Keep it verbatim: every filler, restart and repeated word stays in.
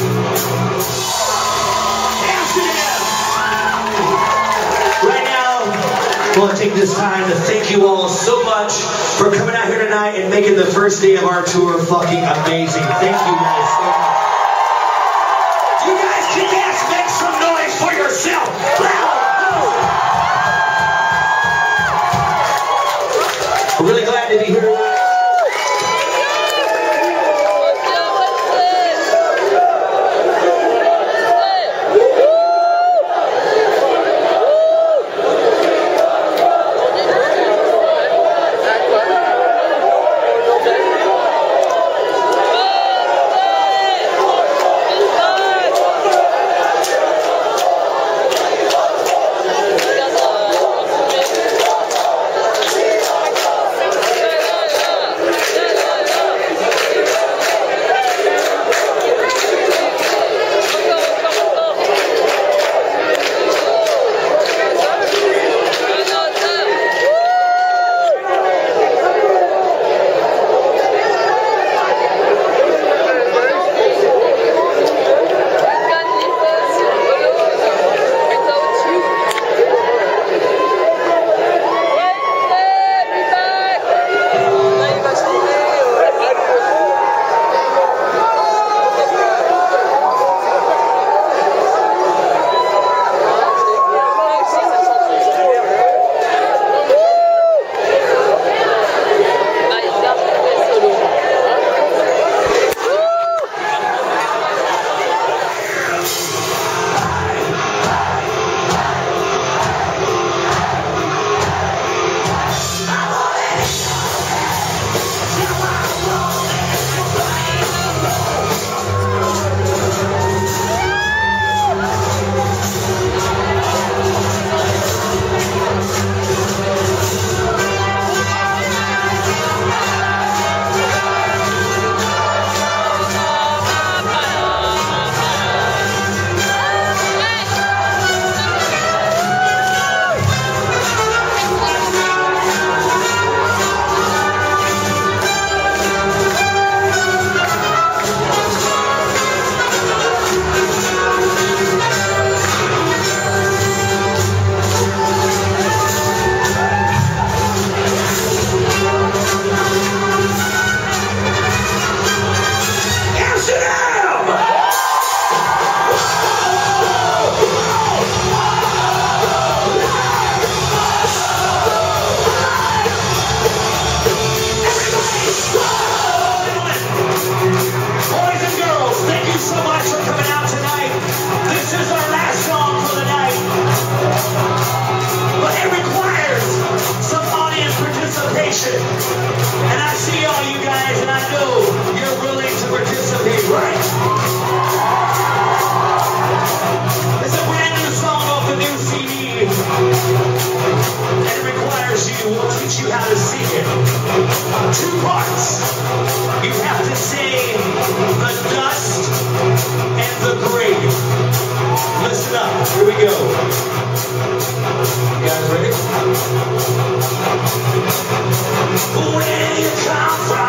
I want to take this time to thank you all so much for coming out here tonight and making the first day of our tour fucking amazing. Thank you guys so much. You guys can dance, make some noise for yourself. We're really glad to be here. And I see all you guys, and I know you're willing to participate, right? It's a brand new song off the new C D, and it requires you, we'll teach you how to sing it. Two parts. You have to say the dust and the grave. Listen up, here we go. You guys ready? Where you come from?